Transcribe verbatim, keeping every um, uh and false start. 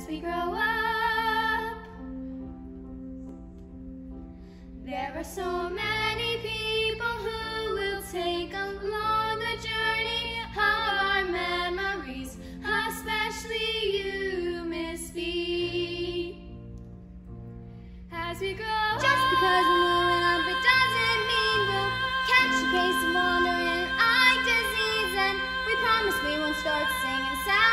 as we grow up. There are so many people who will take along the journey of our memories, especially you, Miss B. As we grow up. Just because we're moving up, it doesn't mean we'll catch a case of wandering eye disease, and we promise we won't start singing sad